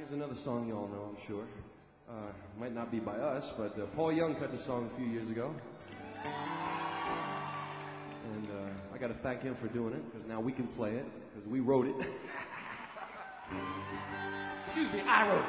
Here's another song you all know, I'm sure. Might not be by us, but Paul Young cut the song a few years ago. And I got to thank him for doing it, because now we can play it, because we wrote it. Excuse me, I wrote it.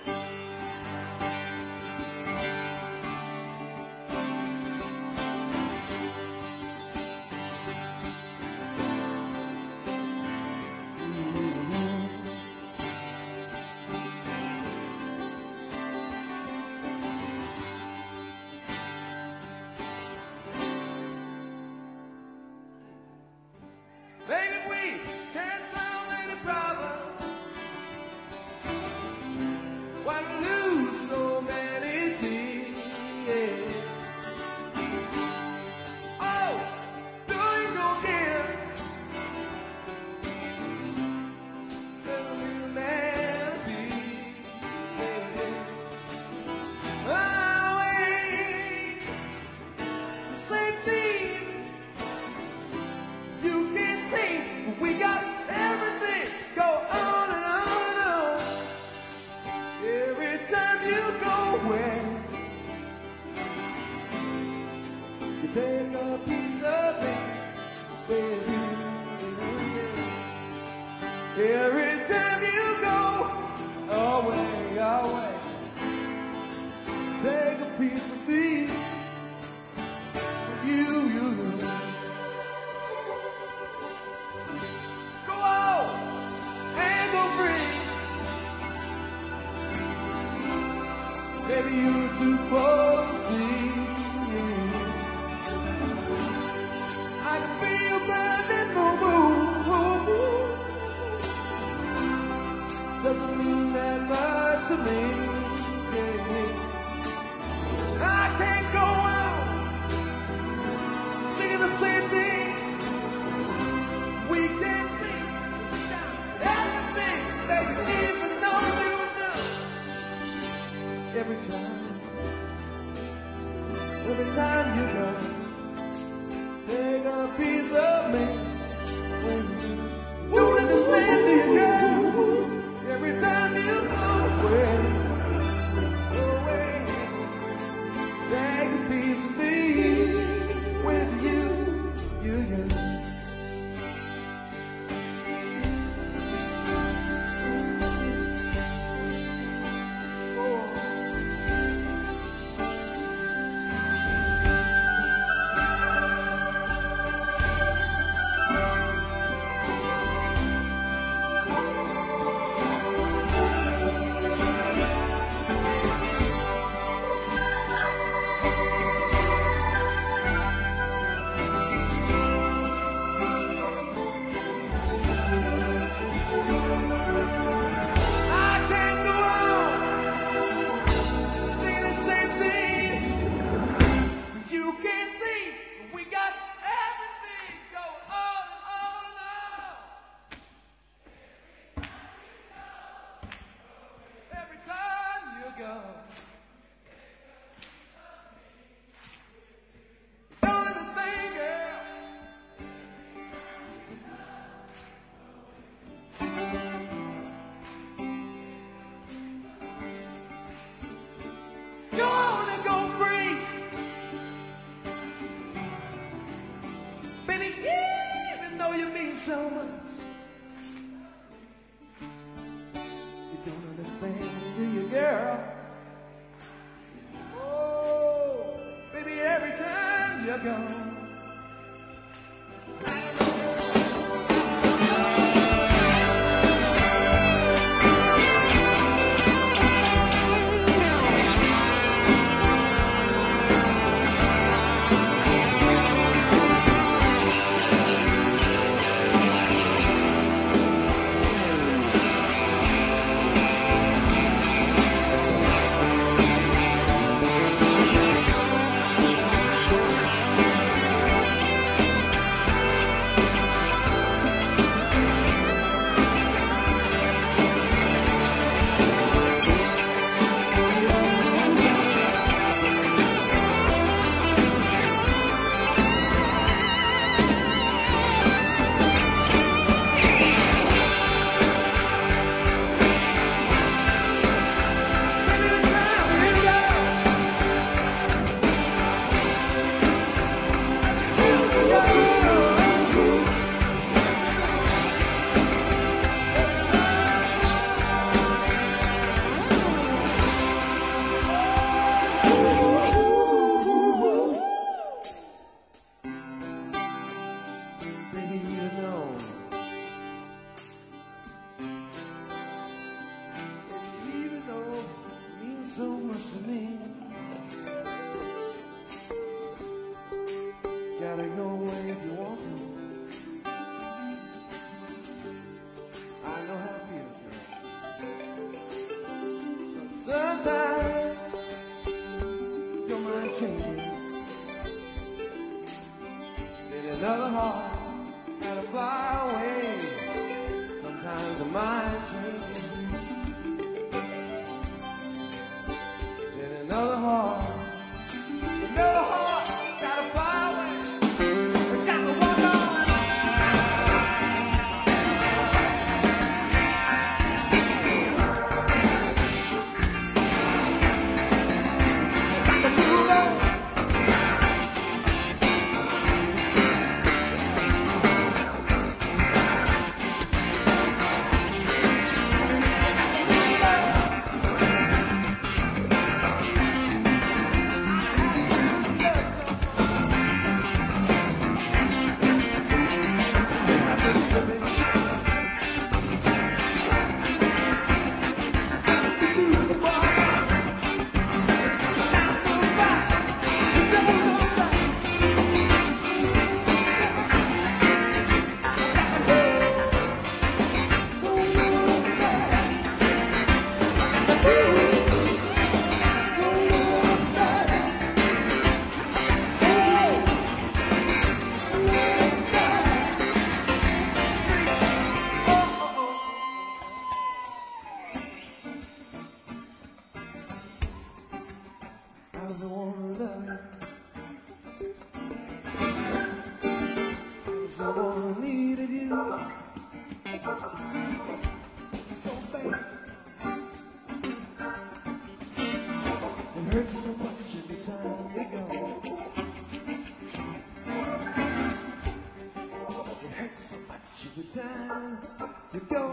Baby, we can't solve any problem. Why lose so many tears? Oh, do you go again? Little little man, oh, wait, the same thing. You can't think we got everything go on and on and on. Every time you go away, you take a piece of me, baby. Every time you go away, away, take a piece of me, you. Go on and go free. Baby, you're supposed to see. I can feel burning move. Doesn't mean that much to me. I can't go on singing the same thing. We can't sing everything that you even know you know. Every time you go, take a piece of me. Don't understand me, girl. Every time you go away, take a piece of me with you. I can't go on singing the same thing. You can't see we got everything going on and on. Every time you go, you don't understand, girl. Go on and go free. Baby, even though you mean so much, you don't understand, do you, girl? Oh, baby, every time you go, close to me. Gotta go away if you want to. I know how it feels, girl. But sometimes your mind changes. Then another heart gotta fly away. Sometimes the mind changes. Then another heart gotta fly away. Got to walk on. Got to move on. I don't wanna love you. There's no one needed you. It's so bad. It hurts so much every time we go. It hurts so much every time you go.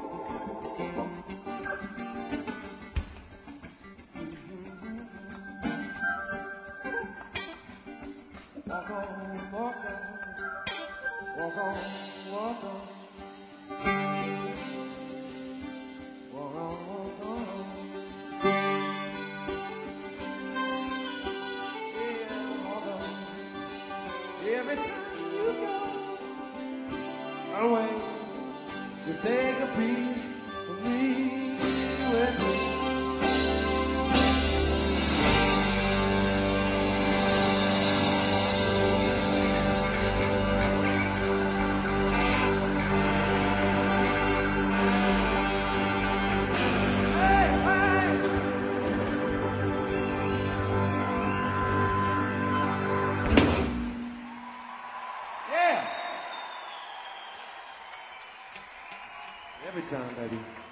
Walk on, walk on, walk on, walk on, walk on, walk on. Yeah, walk on. Every time you go away, you take a piece of me with me. Every time, baby.